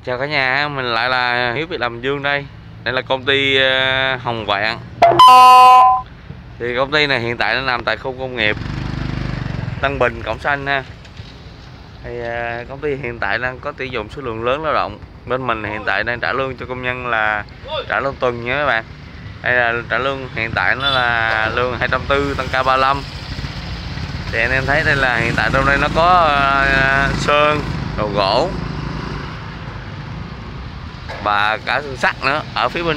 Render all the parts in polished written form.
Chào cả nhà, mình lại là Hiếu Việc Làm Dương đây. Đây là công ty Hồng Vạn. Thì công ty này hiện tại nó nằm tại khu công nghiệp Tân Bình, Cổng Xanh ha. Thì công ty hiện tại đang có tuyển dụng số lượng lớn lao động. Bên mình hiện tại đang trả lương cho công nhân là trả lương tuần nha các bạn. Đây là trả lương hiện tại nó là lương 240 tăng ca 35. Thì anh em thấy đây là hiện tại trong đây nó có sơn, đồ gỗ và cả xương sắt nữa. Ở phía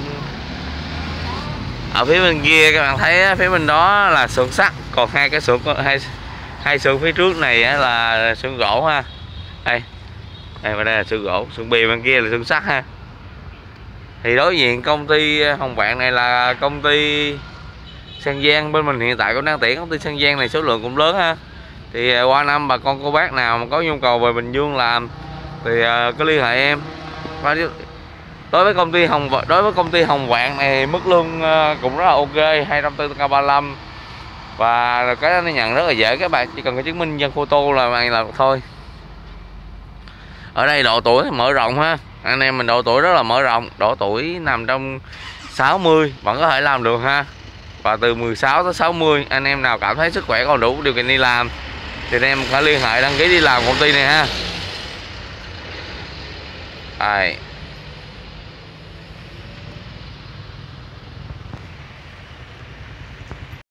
bên kia các bạn thấy phía bên đó là xưởng sắt, còn hai xưởng phía trước này là xưởng gỗ ha. Đây và đây là xưởng gỗ, xưởng bìa bên kia là xưởng sắt ha. Thì đối diện công ty Hồng Vạn này là công ty San Giang. Bên mình hiện tại cũng đang tuyển công ty San Giang này, số lượng cũng lớn ha. Thì qua năm bà con cô bác nào mà có nhu cầu về Bình Dương làm thì cứ liên hệ em. Và đối với công ty Hồng Vạn này mức lương cũng rất là ok, 240k35. Và cái nó nhận rất là dễ, các bạn chỉ cần có chứng minh dân photo là mày làm thôi. Ở đây độ tuổi mở rộng ha, anh em mình độ tuổi rất là mở rộng, độ tuổi nằm trong 60 vẫn có thể làm được ha. Và từ 16 tới 60 anh em nào cảm thấy sức khỏe còn đủ điều kiện đi làm thì anh em phải liên hệ đăng ký đi làm công ty này ha. Đây.